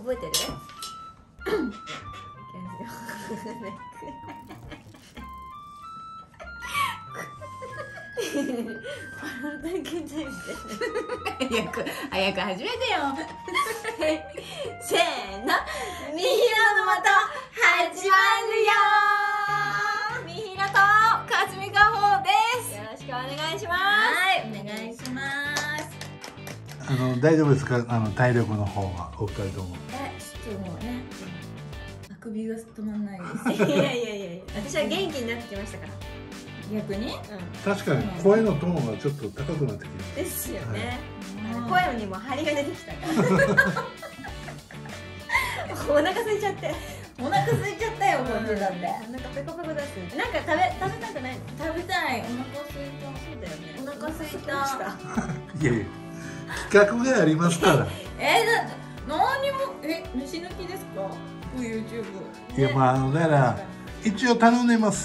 覚えてる？早く始めてよ。せーの、みひろの的始まるよ。みひろとかすみかほうです。よろしくお願いします。はい、お願いします。 大丈夫ですか？体力の方はお二人とも。 ちょっともうね、あくびが止まんないです。 いや、私は元気になってきましたから。逆に？ 確かに声のトーンがちょっと高くなってきまですよね。声にも張りが出てきたから。お腹空いちゃって。 お腹空いちゃったよ、こっちだって。 なんかペコペコだし。なんか食べたくない？ 食べたい。お腹空いた。 そうだよね。 お腹空いた。 いやいや、企画がありますから。 だって何にも飯抜きですか？YouTube。 いや、まあだから一応頼んでます。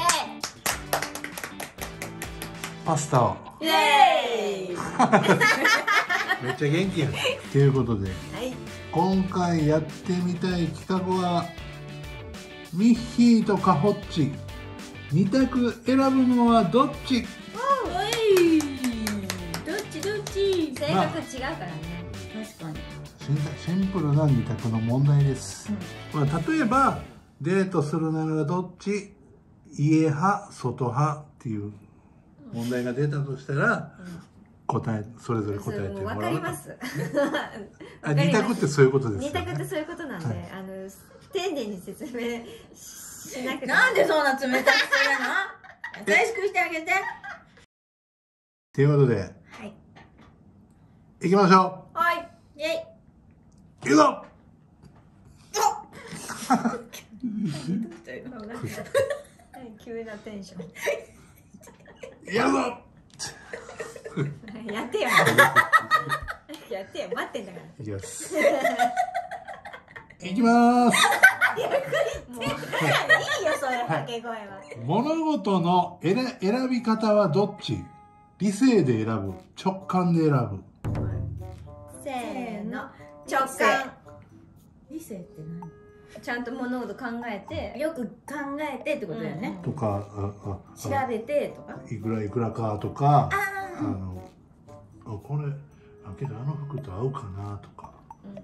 パスタを。 イエーイ。 めっちゃ元気やん。ということで、今回やってみたい企画はミッヒーとカホッチ2択選ぶのはどっち？ どっち？ 性格違うからね。 確かに。 シンプルな2択の問題です。まあ例えばデートするならどっち？家派、外派っていう問題が出たとしたら、それぞれ答えてもらう。 わかります。 2択ってそういうことですよね。 2択ってそういうことなんで、丁寧に説明しなくて。 なんでそんな冷たくするの？優しくしてあげて。 ということで、行きましょう。はい。イェイ。 行くぞ。 急なテンション。 やるぞ。 やってよ。やってよ。待ってんだから。 いきます。いきます。 もういいよ、そういう掛け声は。 物事の選び方はどっち？理性で選ぶ、直感で選ぶ。 せーの、直感。 理性って何？ ちゃんと物事考えて、 よく考えてってことだよね。 とか、 調べてとか。 いくらかとか、これけど服と合うかなとか。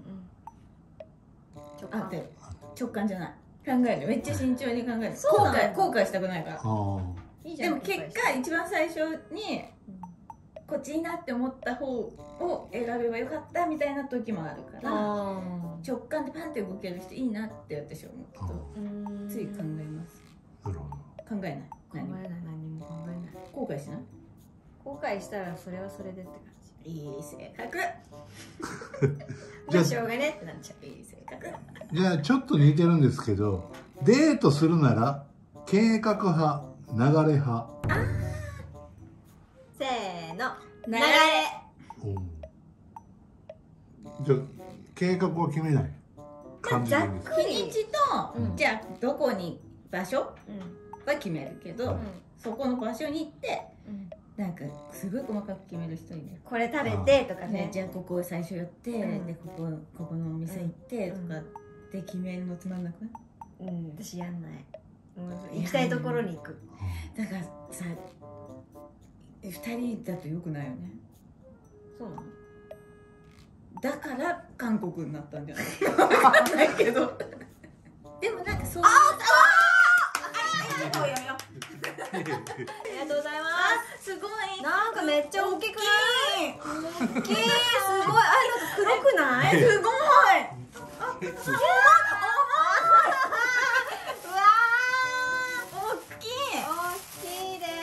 直感じゃない。考える。めっちゃ慎重に考える。後悔したくないから。でも結果一番最初にこっちいいなって思った方を選べばよかったみたいな時もあるから、直感でパンって動ける人いいなって私は思うとつい考えます。 なるほど。 考えない。 何も考えない。 後悔しない？ 後悔したらそれはそれでって感じ。 いい性格。 じゃあしょうがねってなっちゃう。いい性格。 じゃあちょっと似てるんですけど、デートするなら計画派、流れ派。 せーの、流れ。 じゃあ計画は決めない。 ざっくり日にちと、じゃあどこに場所は決めるけど、そこの場所に行って。なんかすごい細かく決める人いる。 これ食べてとかね。 じゃあここを最初やって、でここのお店行ってとかで決めるのつまんなくない？ 私やんない。行きたいところに行く。 だからさ、2人だと良くないよね。 そうなの？ だから韓国になったんじゃない？分かんないけど。でもなんかそう。ありがとうございます。すごい。 なんかめっちゃ大きくない？大きい。すごい。なんか黒くない？ すごい。 うわー、大きいです。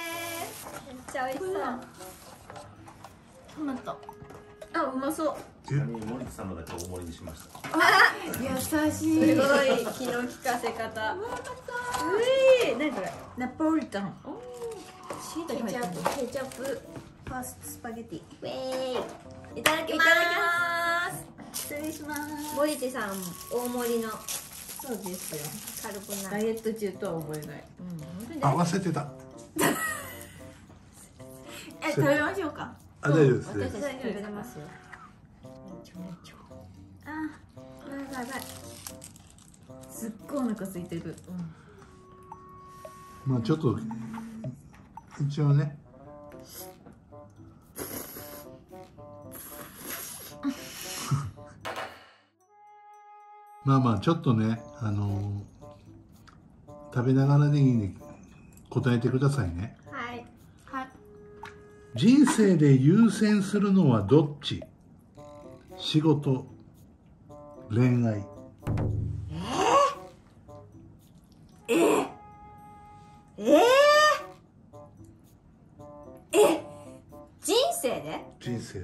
めっちゃ美味しそう。 トマト。 うまそう。 ちなみに森田さんのだけ大盛りにしました。 優しい。 すごい気の利かせ方。何これ？ ナポリタン。 ケチャップファーストスパゲティ。ウェーイ。いただきます。 失礼します。 森地さん大盛りの。 そうですよ。 カルボナーラ。 ダイエット中とは思えない。 忘れてた。 食べましょうか。 大丈夫です。 私たち食べれますよ。 い。すっごいお腹空いてる。 まあちょっと一応ねまあまあちょっとね食べながらでいいんで答えてくださいね。 はいはい。 人生で優先するのはどっち？仕事、恋愛。 人生で？ 人生で。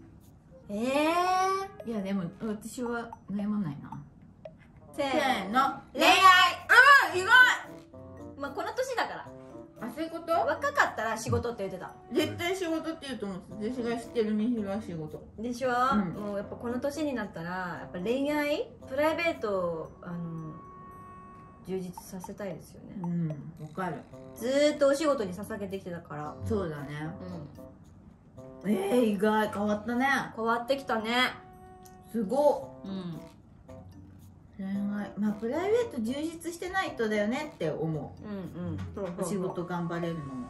いやでも私は悩まないな。 せせーの。 ーの。 恋愛。 意外。 まあこの年だから。 あ、そういうこと？ 若かったら仕事って言ってた絶対仕事って言うと思って私が知ってるみひろは仕事でしょ、もうやっぱこの年になったらやっぱ恋愛プライベートを充実させたいですよね。 うんわかる。 ずーっとお仕事に捧げてきてたから、 そうだね。意外変わったね。 変わってきたね。 すごうんっ。恋愛まあプライベート充実してないとだよねって思そうう。お仕事頑張れるのも。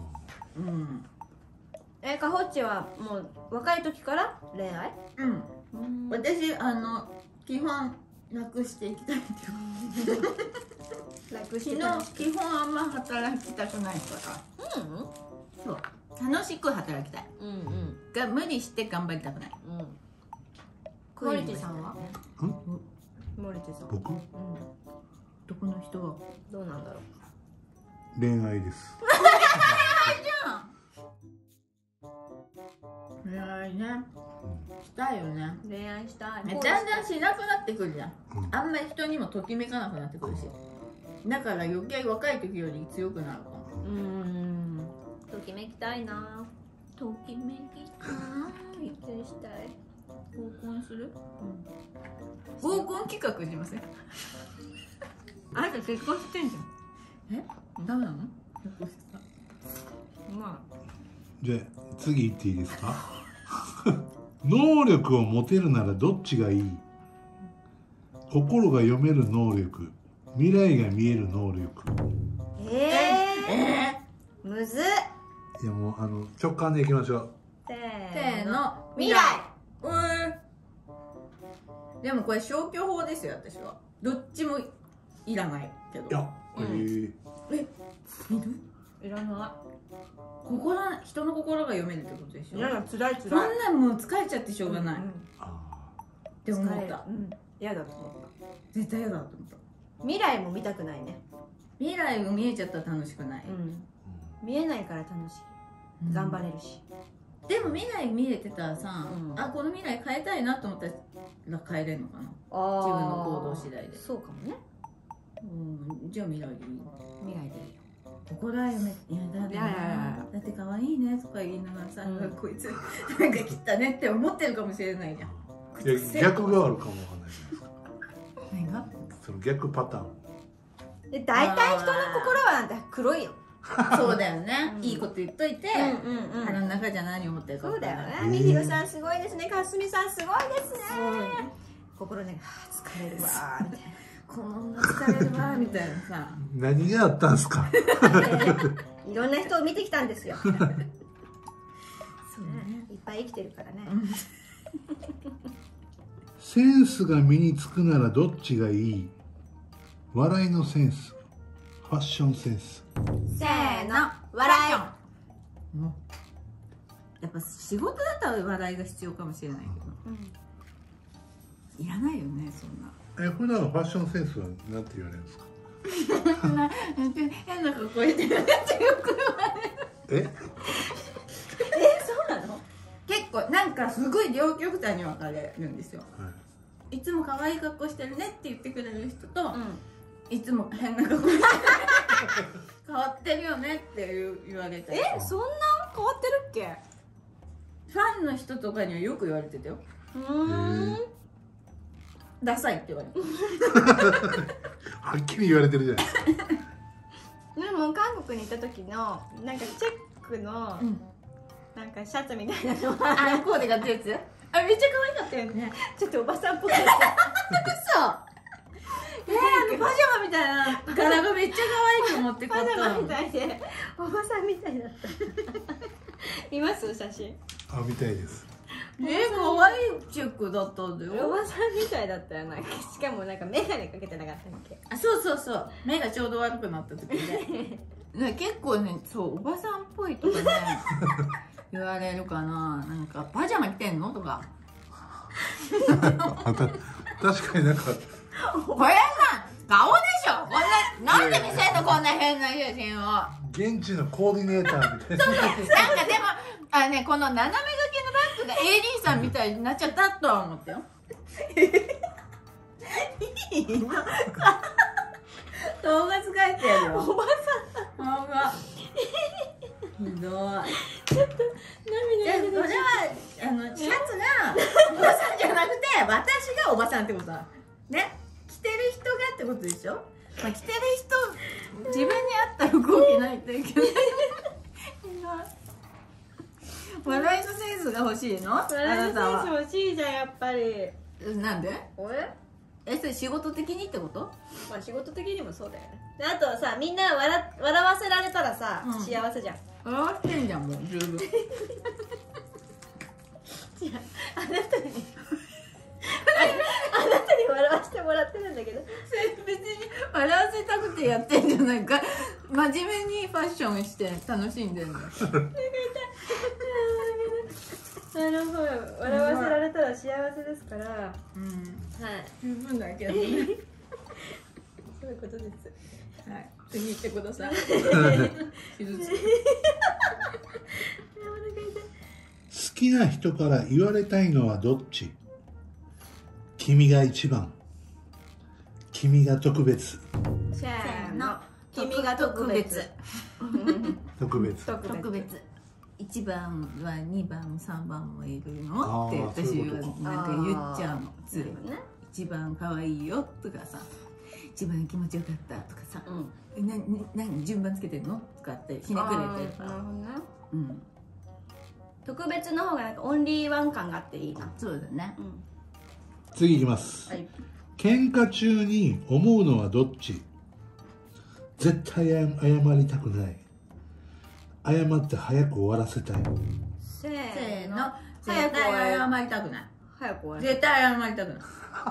かほっちはもう若い時から恋愛？ 私基本楽していきたいっていう楽基本あんま働きたくないからそう楽しく働きたいが無理して頑張りたくない。 森手さんは？森手さん僕？ どこの人はどうなんだろう。 恋愛です。 恋愛ねしたいよね。 恋愛したい。 だんだんしなくなってくるじゃん。あんまり人にもときめかなくなってくるし、だから余計若い時より強くなるかも。 ときめきたいな。 ときめきたい。 結婚したい。 合コンする？合コン企画しません？ あなた結婚してんじゃん。 ダメなの？結婚してた。 まじゃあ次言っていいですか？能力を持てるならどっちがいい？心が読める能力、未来が見える能力。 むずっ。 いやもう直感でいきましょう。 せせーの未来。 でもこれ消去法ですよ私は。どっちもいらないけど。 いや、 いる？ いらない。 人の心が読めるってことでしょ。 いやつらいつそんなんもう疲れちゃってしょうがない。って思った。 嫌だと思った。 絶対嫌だと思った。 未来も見たくないね。 未来が見えちゃったら楽しくない。 見えないから楽しい。頑張れるし。 でも未来見れてたらさ、あこの未来変えたいなと思ったら変えれるのかな。自分の行動次第で。 そうかもね。 じゃあ未来でいい。 未来でいいよ。 心は読め、いやだってだって可愛いねとか言いながらさ、こいつなんか切ったねって思ってるかもしれないじゃん。 いや逆があるかもわかんないじゃないですか。 何が？ その逆パターン。 で大体人の心はなんて黒いよ。 そうだよね。いいこと言っといて、腹の中じゃ何思ってるか。 そうだよね。みひろさんすごいですね。かすみさんすごいですね。心ね、疲れるわーみたいな。 この女疲れるわみたいなさ。 何があったんすか？ いろんな人を見てきたんですよ。 そうね。 いっぱい生きてるからね。 センスが身につくならどっちがいい？笑いのセンス、ファッションセンス。 せーの、笑い。 やっぱ仕事だったら笑いが必要かもしれないけど、いらないよねそんな。 普段のファッションセンスはなんて言われるんですか？ 変な格好してるねってよく言われる。 そうなの？ 結構なんかすごい両極端に分かれるんですよ。いつも可愛い格好してるねって言ってくれる人と、いつも変な格好してる変わってるよねって言われたり。 そんな変わってるっけ？ ファンの人とかにはよく言われてたよ。ダサいって言われて。 はっきり言われてるじゃないですか。 でも韓国に行った時のなんかチェックのなんかシャツみたいなのはコーデがってやつ？あれめっちゃ可愛かったよね。 ちょっとおばさんっぽくて。 嘘？ って買っパジャマたみたいでおばさんみたいだったいます写真。 あ、見たいです。 可愛いチェックだったんだおよ。 ばさんみたいだったよ。なんかしかもなんか眼鏡かけてなかったっけ。 あ、そうそうそう、目がちょうど悪くなった時ねね、結構ね、そうおばさんっぽいとかね言われるかな。なんかパジャマ着てんのとか確かになんかこれさ、顔でしょこんな。なんで見せんのこんな変な写真を。 現地のコーディネーターみたいな。 なんかでもね、この斜め掛けのバッグが AD さんみたいになっちゃったとは思ったよいいの動画使えてやるよ。おばさん動画ひどい。ちょっと涙が出てきた。これはシャツがおばさんじゃなくて私がおばさんってことだね。着てる人がってことでしょ。まあ、着てる人自分に合った服を着ないといけない笑いのセンスが欲しいの？あなたは欲しいじゃんやっぱり。 なんで？ え？ それ仕事的にってこと？ まあ仕事的にもそうだよね。であとはさ、みんな笑わせられたらさ、 うん幸せじゃん。 笑わせてんじゃんもう十分あなたに笑わせてもらってるんだけど、 別に笑わせたくてやってんじゃないか。真面目にファッションして楽しんでんだ笑わせられたら幸せですから、はい、 十分だけどねそういうことです。 はい、次行ってください傷つく。 好きな人から言われたいのはどっち？君が一番、君が特別。 せーの、 君が特別特別。 特別。1番は2番3番もいるのってあー私そういうことはなんか言っちゃうの。ついね。 一番可愛いよとかさ、一番気持ちよかったとかさ、何順番つけてんのとかってひねくれてるなるから。 ほどね。 うん特別の方がなんかオンリーワン感があっていいな。 そうだね。 次いきます。 はい。 喧嘩中に思うのはどっち？絶対謝りたくない。謝って早く終わらせたい。 せーの、 絶対謝りたくない。 早く終わる。 絶対謝りたくない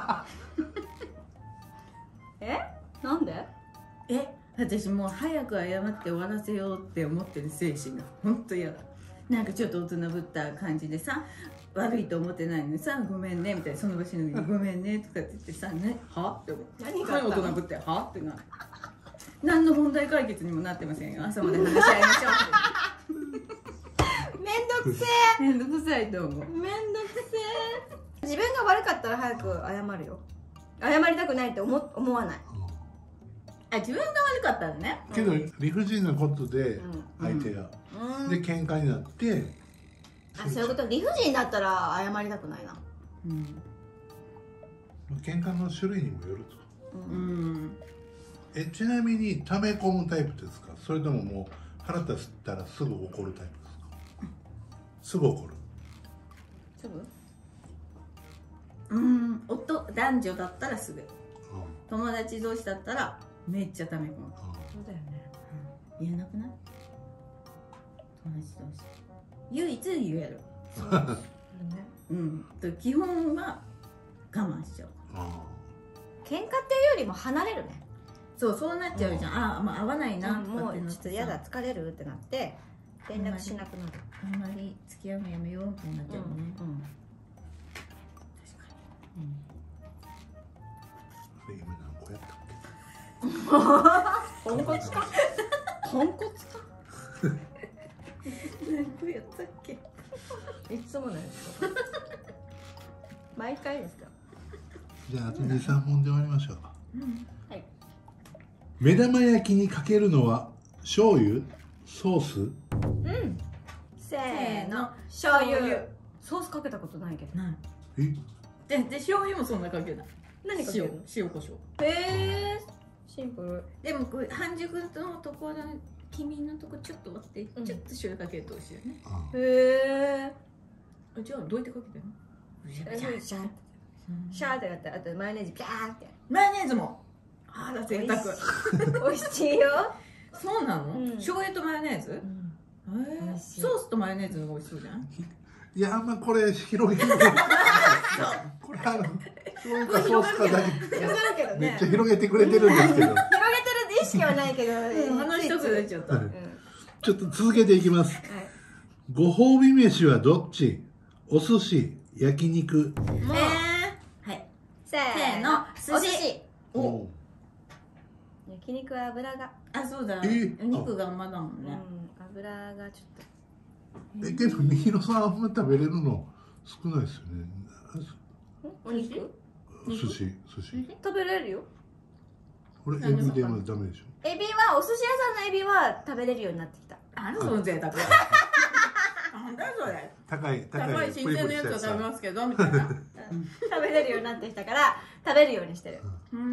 え？なんで？ 私もう早く謝って終わらせようって思ってる精神が本当嫌だ。なんかちょっと大人ぶった感じでさ、悪いと思ってないのにさ、ごめんねみたいな、その場しのぎにごめんねとかって言ってさ、ね、はって思う。 何があったの大人ぶってはってなる。何の問題解決にもなってませんよ。朝まで話し合いましょうめんどくせめんどくさいと思う。 え。めんどくせえ。自分が悪かったら早く謝るよ。謝りたくないって思わない。 あ、自分が悪かったらね。 けど理不尽なことで相手が、で喧嘩になって、 あ、そういうこと。理不尽だったら謝りたくないな。 喧嘩の種類にもよると。 うんちなみに溜め込むタイプですか？それとももう腹立ったらすぐ怒るタイプですか？すぐ怒る。 すぐ？ 男女だったらすぐ。友達同士だったらめっちゃ溜め込む。 そうだよね。 言えなくない？友達同士唯一言える。基本は我慢しちゃう。 喧嘩っていうよりも離れるね。 そうなっちゃうじゃん。まあ合わないなともうかってなってさ、 ちょっと嫌だ、疲れるってなって連絡しなくなる。 あんまり付き合うのやめようってなっちゃうね。 あれ今何個やったっけ？ ポンコツか？ポンコツか？ 何個やったっけ？ いつものやつ。毎回ですか？ じゃああと2、3問で終わりましょう。 はい。 目玉焼きにかけるのは醤油、ソース？ せーの、醤油。ソースかけたことないけど。 ない。 え？ で醤油もそんなかけない。 何かけるの？ 塩コショウ。 へえ。シンプル。 でもこれ半熟のところ黄身のとこちょっと割ってちょっと醤油かけると美味しいよね。 へえ。 じゃあどうやってかけてんの？ シャーってやって、あとマヨネーズピャーって。 マヨネーズも。あら贅沢。 美味しいよ。 そうなの？ うん、 醤油とマヨネーズ？ソースとマヨネーズの方が美味しそうじゃん。 いや、あんまこれ広げるこれ醤油かソースかだけめっちゃ広げてくれてるんですけど、 広げてる意識はないけど、 話一つでちょっと。 ちょっと続けていきます。ご褒美飯はどっち？お寿司、焼肉。 はい。 せーの、寿司。 お焼肉は油が。 あ、そうだ。肉がまだもんね。 油がちょっけどみひろさんあんま食べれるの少ないですよね。 と。お肉？ 寿司。 食べれるよ。 これエビではダメでしょ。 エビはお寿司屋さんのエビは食べれるようになってきた。 あるの贅沢。なんだそれ。 高い新鮮なやつを食べますけどみたいな。 食べれるようになってきたから食べるようにしてる。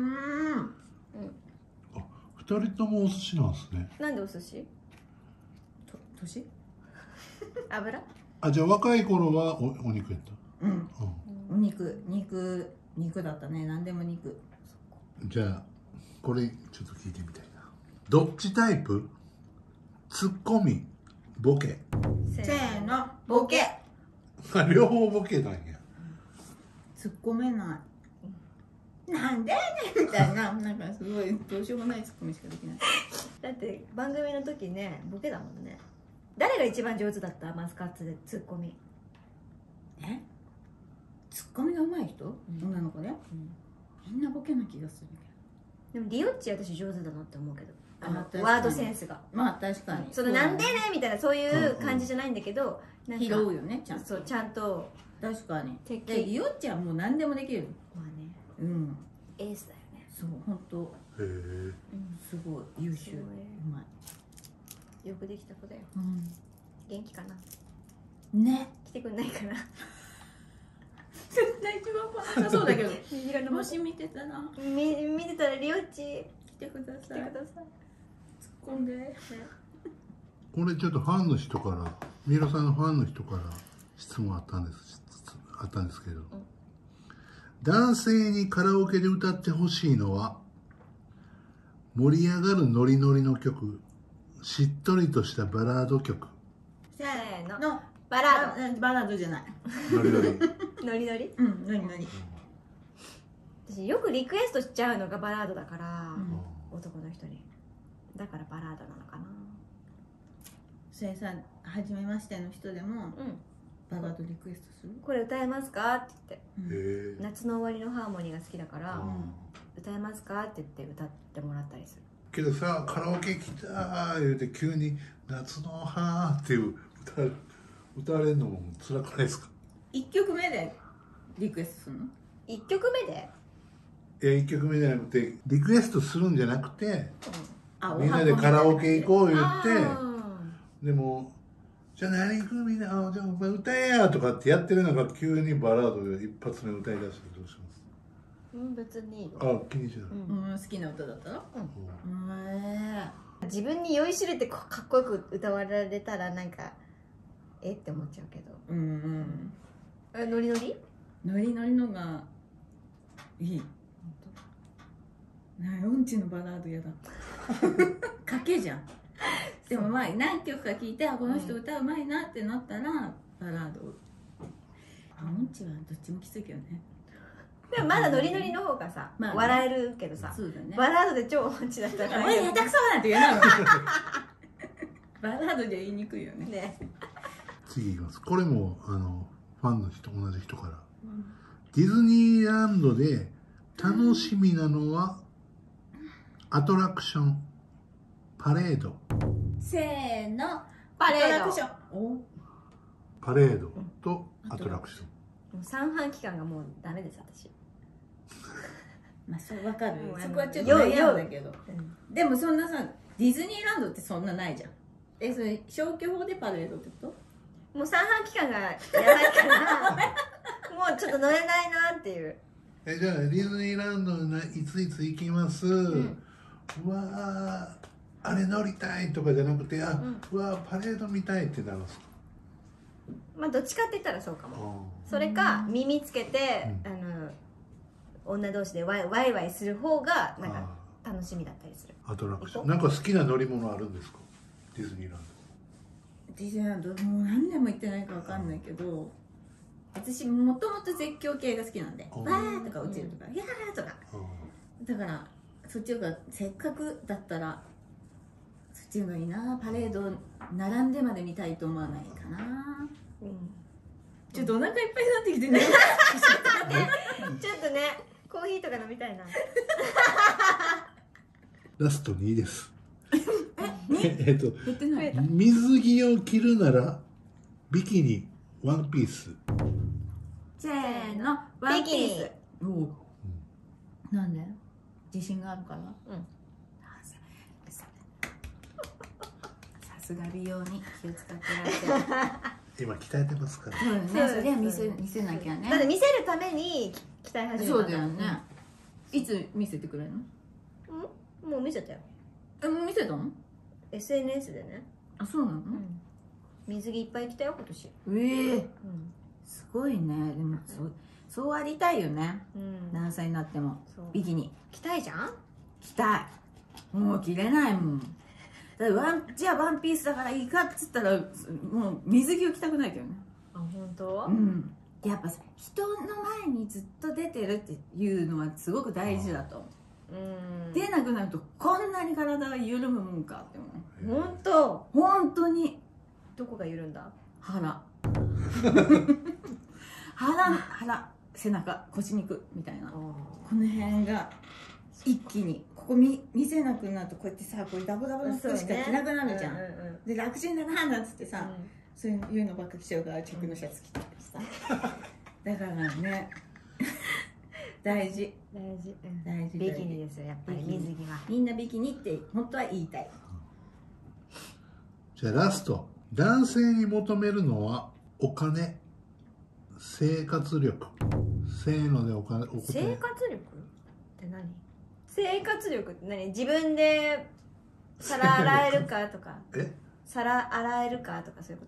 二人ともお寿司なんですね。 なんでお寿司？ 年？ 油？ あ、じゃあ若い頃はお肉やった。 お肉だったね。何でも肉。 じゃあこれちょっと聞いてみたいな。どっちタイプ？ツッコミ、ボケ。 せーの、ボケ。 両方ボケなんや。 突っ込めない。なんでやねんみたいな、なんかすごいどうしようもないツッコミしかできない。 だって番組の時ね、ボケだもんね。誰が一番上手だった？マスカッツでツッコミ。 ツッコミが上手い人？女の子で？みんなボケな気がするけど。でもリオッチ私上手だなって思うけど。ワードセンスが。 まあ確かに。 そのなんでねみたいなそういう感じじゃないんだけど、 拾うよね、ちゃんと。 そう、ちゃんと。 確かに。で、リオッチはもう何でもできる。 まあね。エースだよね。 そう、本当。すごい優秀。うまい。よくできた子だよ。元気かな。 ね。 来てくんないかな。 絶対一番来なさそうだけど。もし見てたら。 見てたらリオッチ。 来てください。突っ込んで。 これちょっとファンの人から、みひろさんのファンの人から質問あったんですけど、男性にカラオケで歌ってほしいのは盛り上がるノリノリの曲、しっとりとしたバラード曲。 せーの、バラード。 バラードじゃない。 ノリノリ。 ノリノリ？ ノリノリ。 私よくリクエストしちゃうのがバラードだから、男の人に。だからバラードなのかな。 それさ、初めましての人でも、バラードリクエストする？ これ歌えますかって言って、 へ夏の終わりのハーモニーが好きだから、歌えますかって言って歌ってもらったりする。 けどさ、カラオケ来たー言うて急に夏のはーっていう歌われるのも辛くないですか ？1曲目でリクエストするの ？1曲目で？ いや、1曲目じゃなくてリクエストするんじゃなくて、みんなでカラオケ行こう言って、でもじゃあ何組で、じゃあお前歌えやとかってやってる中急にバラードで一発目歌い出したらどうします？ 別にいいよ。 気にしない。 好きな歌だったら？ 自分に酔いしれてかっこよく歌われたらなんかって思っちゃうけど。ノリノリ？ ノリノリのがいい。うんちのバラードやだ。賭けじゃん。でもまあ何曲か聴いて、この人歌うまいなってなったらバラード。うんちはどっちもきついけどね。 でもまだノリノリの方がさ、笑えるけどさ、バラードで超音痴だったら、 おい下手くそなんて言えないの。バラードじゃ言いにくいよね。 次いきます。これもファンの人、同じ人から、ディズニーランドで楽しみなのはアトラクション、パレード。 せーの、 パレード。 パレードとアトラクション。 三半期間がもうダメです、私。 まあそう分かる。そこはちょっと悩んだけど。でもそんなさ、ディズニーランドってそんなないじゃん。それ消去法でパレードってこと？ もう三半期間がやばいからもうちょっと乗れないなっていう。 じゃあディズニーランドいついつ行きます、うわーあれ乗りたいとかじゃなくて、うわーパレード見たいってなるんですか？ まあどっちかって言ったらそうかも。それか耳つけて、女同士でワイワイする方がなんか楽しみだったりする。 アトラクションなんか好きな乗り物あるんですか？ディズニーランディズニーランドもう何年も行ってないかわかんないけど、私もともと絶叫系が好きなんで、 うんバーとか落ちるとか、いやーとか、 ド。 だからそっちがせっかくだったらそっちの方がいいな。パレード並んでまで見たいと思わないかな。ちょっとお腹いっぱいになってきてねちょっとね、コーヒーとか飲みたいな。 ラスト2です。 減ってない水着を着るならビキニ、ワンピース。 せーの、ワンピース。おお、なんで？自信があるから。さすが美容に気を使ってらっしゃる。 今鍛えてますから。 そうね、そりゃ見せなきゃね。 だって見せるために鍛え始めた。 そうだよね。いつ見せてくれるの？ もう見せたよ。 見せたの？ SNS でね。 あ、そうなの？ 水着いっぱい着たよ今え年。 すごいね。でもそうありたいよね。何歳になってもビキニ着たいじゃん。 着たい。もう着れないもん。だってじゃあワンピースだからいいかっつったらもう水着を着たくないけどね。 あ、本当？ やっぱさ、人の前にずっと出てるっていうのはすごく大事だと思う。出なくなるとこんなに体が緩むもんかって思う。 本当？ 本当に。 どこが緩んだ？ 腹背中腰肉みたいな、この辺が一気にここ見せなくなるとこうやってさ、こういうダボダボの服しか着なくなるじゃん。で楽ちんだななんつってさ、そういうのばっか着ちゃうからチェックのシャツ着たりさだからね大事ビキニですよ、やっぱり水着は。 みんなビキニって本当は言いたい。 じゃあラスト。男性に求めるのはお金、生活力。せーのでお金。 生活力って何？生活力って何？自分で皿洗えるかとか皿洗えるかとかそういうこと？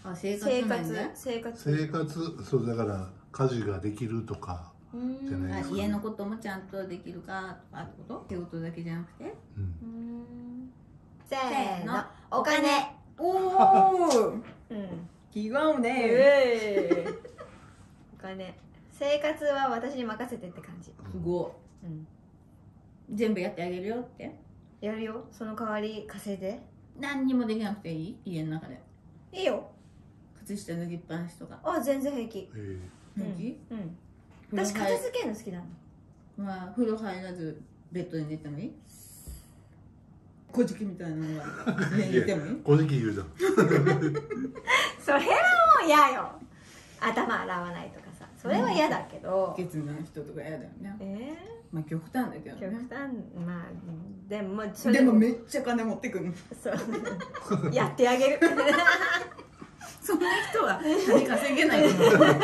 あ、生活、そうだから家事ができるとかじゃないですか。 家のこともちゃんとできるかとかってこと？仕事だけじゃなくて？ せーの、お金。 おお、違うね。 お金。生活は私に任せてって感じ。 すごい。全部やってあげるよって。 やるよ。その代わり稼いで。 何にもできなくていい？家の中で。 いいよ。 靴下脱ぎっぱなしとか。 あ、全然平気。 平気？ 私片付けるの好きなの。 まあ風呂入らずベッドで寝てもいい？小じきみたいなのが寝てもいい？ 小じき言うじゃん。 それはもう嫌よ。頭洗わないとかさ、それは嫌だけど。 ケツの人とか嫌だよね。まあ極端だけどね。 極端、まあでもでもめっちゃ金持ってくるの。 そうやってあげる。 そんな人は金稼げないと思う。 そう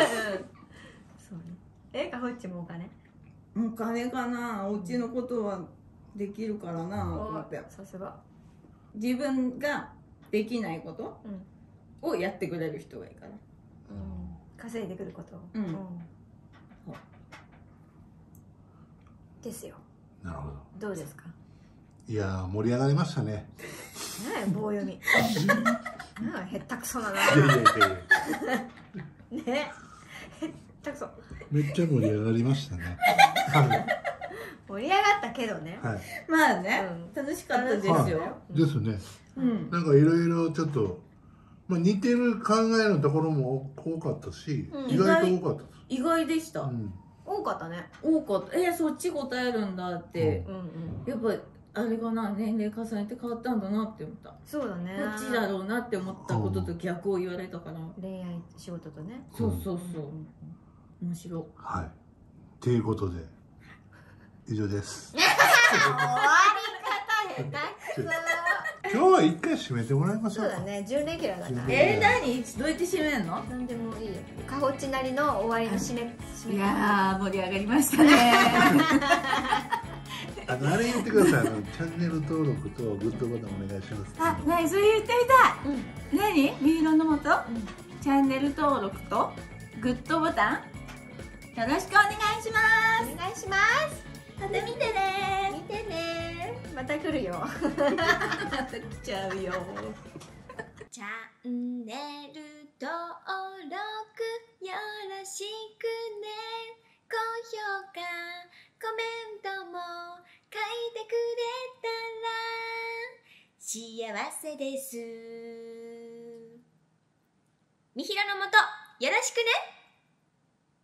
ね。かほっちもお金？ お金かな。お家のことはできるからなと思って。 さすが。 自分ができないことをやってくれる人がいいから。 稼いでくること。ですよ。 なるほど。 どうですか？ いや盛り上がりましたね。 棒読み。へったくそだな。 いやね。へったくそ。 めっちゃ盛り上がりましたね。 盛り上がったけどね。 まあね、楽しかったですよ。 ですね。なんかいろいろちょっと似てる考えのところも多かったし、意外と多かったです。 意外でした。 多かったね。 多かった。そっち答えるんだって。やっぱあれかな、年齢重ねて変わったんだなって思った。 そうだね。 こっちだろうなって思ったことと逆を言われたから。 恋愛仕事とね。 そう面白い。 はい。ということで以上です。 終わり方下手くそ。 今日は一回締めてもらいましょうか。 そうだね、準レギュラーだから。 何？どうやって締めるの？ なんでもいいよ。かほっちなりの終わりの締め。 いやー、盛り上がりましたね。 あれ言ってください。チャンネル登録とグッドボタンお願いします。 あ、何それ言ってみたい。何？みひろのもとチャンネル登録とグッドボタンよろしくお願いします。 お願いします。 また見てね。 見てね。 るよまた来ちゃうよ。 チャンネル登録よろしくね。高評価コメントも書いてくれたら幸せです。みひろのもとよろしくね。